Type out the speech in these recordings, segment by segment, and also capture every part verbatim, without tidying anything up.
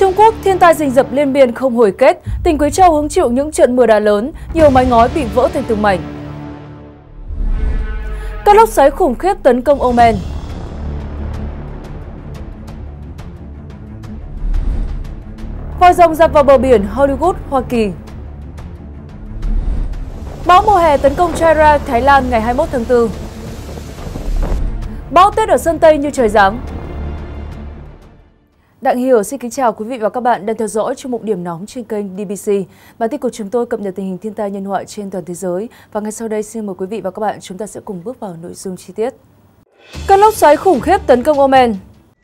Trung Quốc, thiên tai rình rập liên miên không hồi kết, tỉnh Quý Châu hứng chịu những trận mưa đá lớn, nhiều mái ngói bị vỡ thành từng mảnh. Các lốc xoáy khủng khiếp tấn công Oman. Vòi rồng dạt vào bờ biển Hollywood, Hoa Kỳ. Bão mùa hè tấn công Chai, Thái Lan ngày hai mươi mốt tháng tư. Bão Tết ở Sơn Tây như trời giáng. Đặng Hiểu xin kính chào quý vị và các bạn đang theo dõi trong một điểm nóng trên kênh đê bê xê. Bản tin của chúng tôi cập nhật tình hình thiên tai nhân họa trên toàn thế giới. Và ngay sau đây xin mời quý vị và các bạn chúng ta sẽ cùng bước vào nội dung chi tiết. Cơn lốc xoáy khủng khiếp tấn công Oman.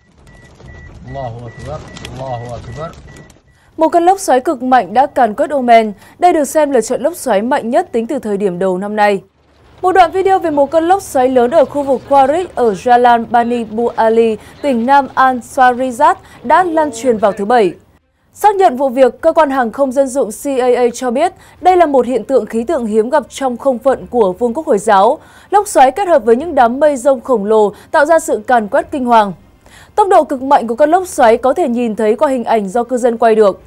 Một cơn lốc xoáy cực mạnh đã càn quét Oman. Đây được xem là trận lốc xoáy mạnh nhất tính từ thời điểm đầu năm nay. Một đoạn video về một cơn lốc xoáy lớn ở khu vực Quarik ở Jalan Bani Bu Ali, tỉnh Nam Ansariyat đã lan truyền vào thứ Bảy. Xác nhận vụ việc, cơ quan hàng không dân dụng C A A cho biết đây là một hiện tượng khí tượng hiếm gặp trong không phận của Vương quốc Hồi giáo. Lốc xoáy kết hợp với những đám mây rông khổng lồ tạo ra sự càn quét kinh hoàng. Tốc độ cực mạnh của cơn lốc xoáy có thể nhìn thấy qua hình ảnh do cư dân quay được.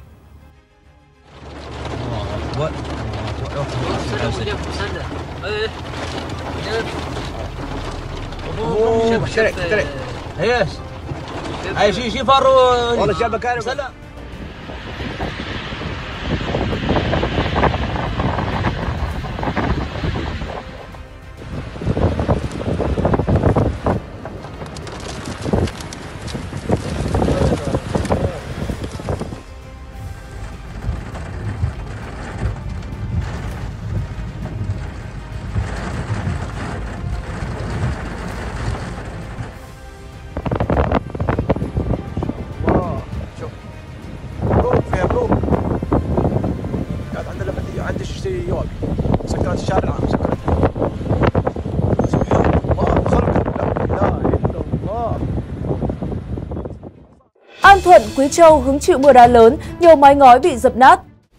An Thuận, Quý Châu hứng chịu mưa đá lớn, nhiều mái ngói bị dập nát.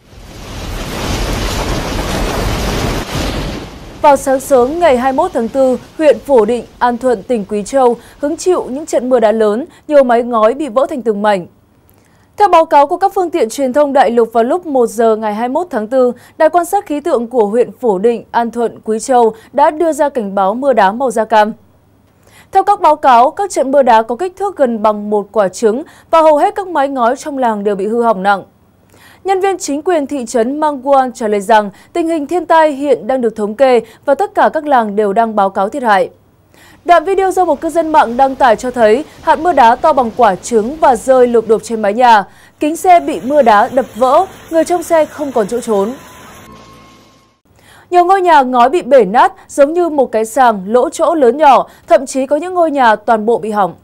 Vào sáng sớm ngày hai mươi mốt tháng tư, huyện Phổ Định, An Thuận, tỉnh Quý Châu hứng chịu những trận mưa đá lớn, nhiều mái ngói bị vỡ thành từng mảnh. Theo báo cáo của các phương tiện truyền thông đại lục vào lúc một giờ ngày hai mươi mốt tháng tư, Đài quan sát khí tượng của huyện Phổ Định, An Thuận, Quý Châu đã đưa ra cảnh báo mưa đá màu da cam. Theo các báo cáo, các trận mưa đá có kích thước gần bằng một quả trứng và hầu hết các mái ngói trong làng đều bị hư hỏng nặng. Nhân viên chính quyền thị trấn Mangguan trả lời rằng tình hình thiên tai hiện đang được thống kê và tất cả các làng đều đang báo cáo thiệt hại. Đoạn video do một cư dân mạng đăng tải cho thấy hạt mưa đá to bằng quả trứng và rơi lụp đụp trên mái nhà. Kính xe bị mưa đá đập vỡ, người trong xe không còn chỗ trốn. Nhiều ngôi nhà ngói bị bể nát giống như một cái sàng lỗ chỗ lớn nhỏ, thậm chí có những ngôi nhà toàn bộ bị hỏng.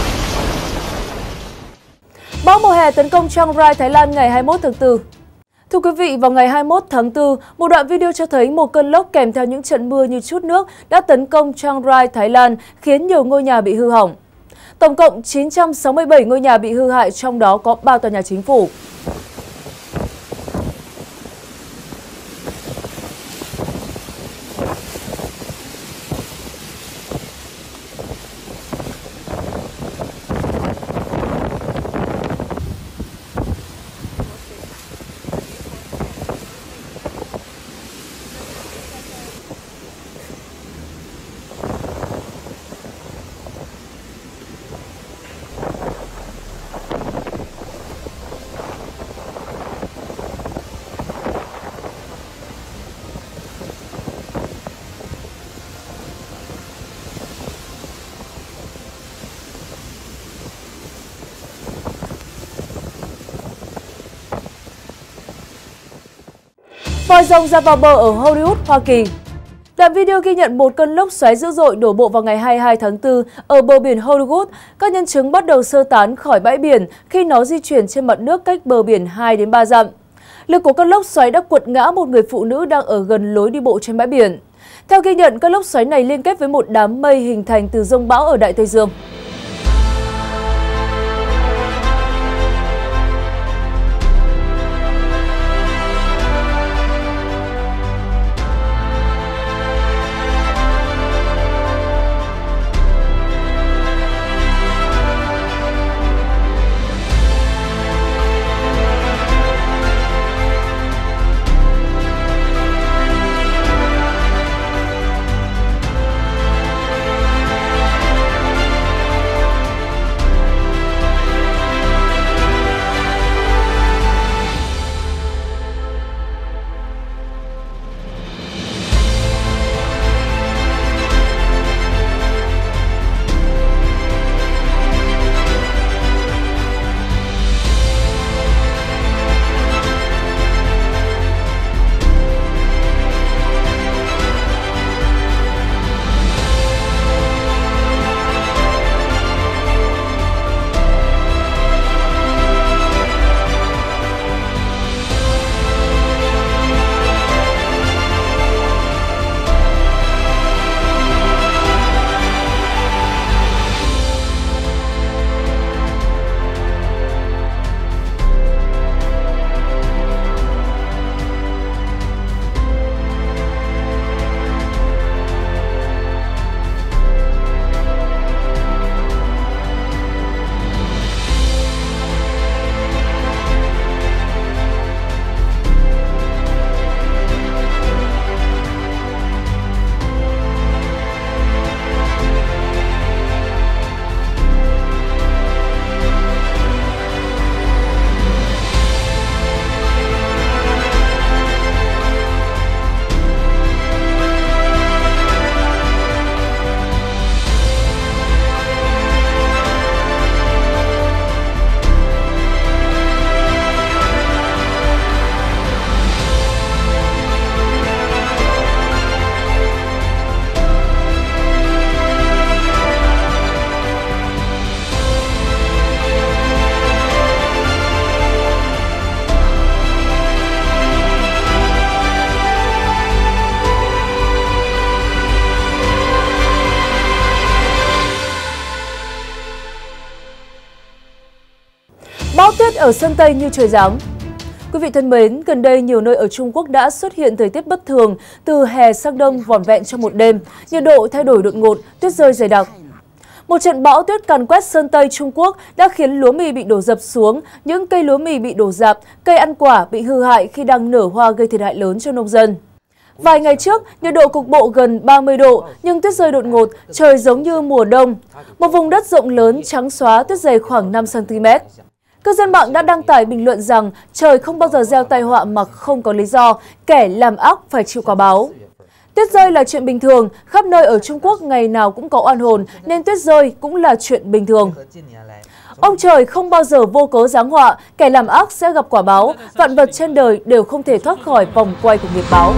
Bão mùa hè tấn công Chiang Rai, Thái Lan ngày hai mươi mốt tháng tư. Thưa quý vị, vào ngày hai mươi mốt tháng tư, một đoạn video cho thấy một cơn lốc kèm theo những trận mưa như trút nước đã tấn công Chiang Rai, Thái Lan, khiến nhiều ngôi nhà bị hư hỏng. Tổng cộng chín trăm sáu mươi bảy ngôi nhà bị hư hại, trong đó có ba tòa nhà chính phủ. Vòi rồng ra vào bờ ở Hollywood, Hoa Kỳ. Đoạn video ghi nhận một cơn lốc xoáy dữ dội đổ bộ vào ngày hai mươi hai tháng tư ở bờ biển Hollywood. Các nhân chứng bắt đầu sơ tán khỏi bãi biển khi nó di chuyển trên mặt nước cách bờ biển hai đến ba dặm. Lực của cơn lốc xoáy đã quật ngã một người phụ nữ đang ở gần lối đi bộ trên bãi biển. Theo ghi nhận, cơn lốc xoáy này liên kết với một đám mây hình thành từ giông bão ở Đại Tây Dương. Bão tuyết ở Sơn Tây như trời giáng. Quý vị thân mến, gần đây nhiều nơi ở Trung Quốc đã xuất hiện thời tiết bất thường, từ hè sang đông vỏn vẹn trong một đêm, nhiệt độ thay đổi đột ngột, tuyết rơi dày đặc. Một trận bão tuyết càn quét Sơn Tây Trung Quốc đã khiến lúa mì bị đổ dập xuống, những cây lúa mì bị đổ rạp, cây ăn quả bị hư hại khi đang nở hoa gây thiệt hại lớn cho nông dân. Vài ngày trước, nhiệt độ cục bộ gần ba mươi độ, nhưng tuyết rơi đột ngột, trời giống như mùa đông. Một vùng đất rộng lớn trắng xóa, tuyết dày khoảng năm xăng ti mét. Cư dân mạng đã đăng tải bình luận rằng trời không bao giờ gieo tai họa mà không có lý do, kẻ làm ác phải chịu quả báo. Tuyết rơi là chuyện bình thường, khắp nơi ở Trung Quốc ngày nào cũng có oan hồn nên tuyết rơi cũng là chuyện bình thường. Ông trời không bao giờ vô cớ giáng họa, kẻ làm ác sẽ gặp quả báo, vạn vật trên đời đều không thể thoát khỏi vòng quay của nghiệp báo.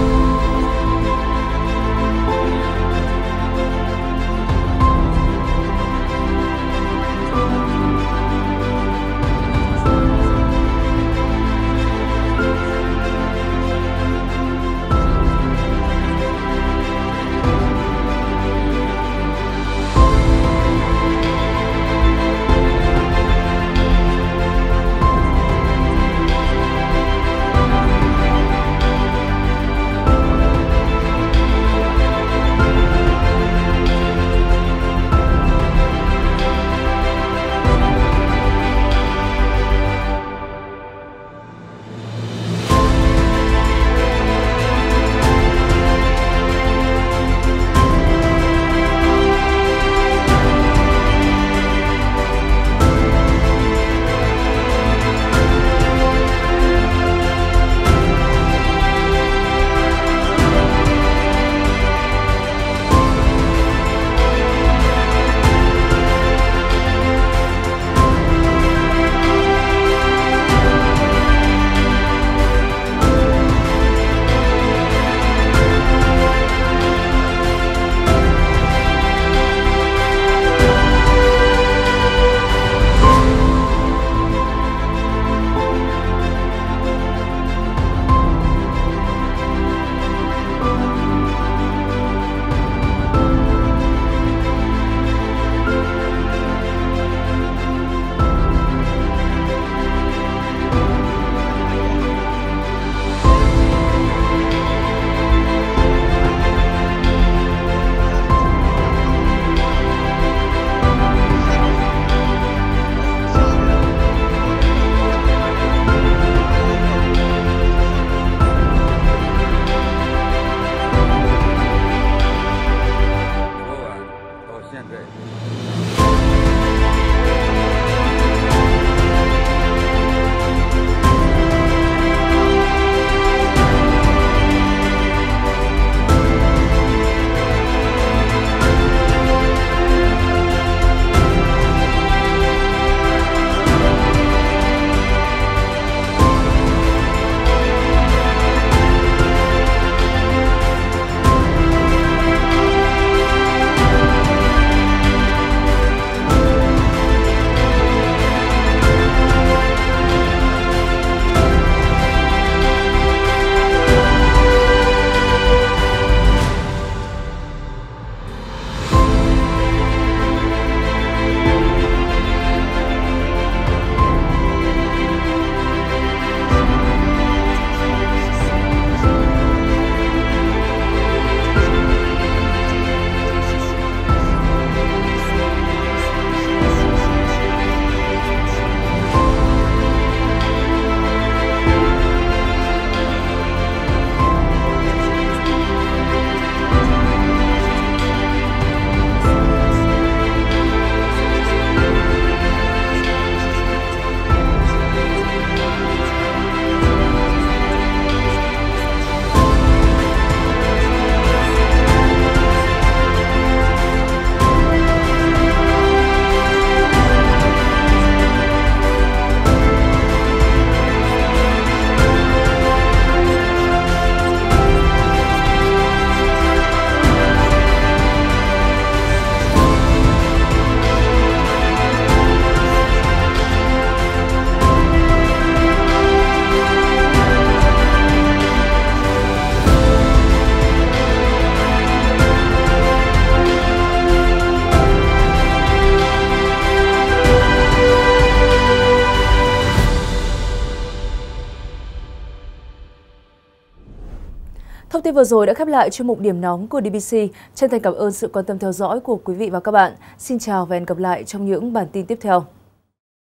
Thông tin vừa rồi đã khép lại chuyên mục Điểm nóng của đê bê xê. Chân thành cảm ơn sự quan tâm theo dõi của quý vị và các bạn. Xin chào và hẹn gặp lại trong những bản tin tiếp theo.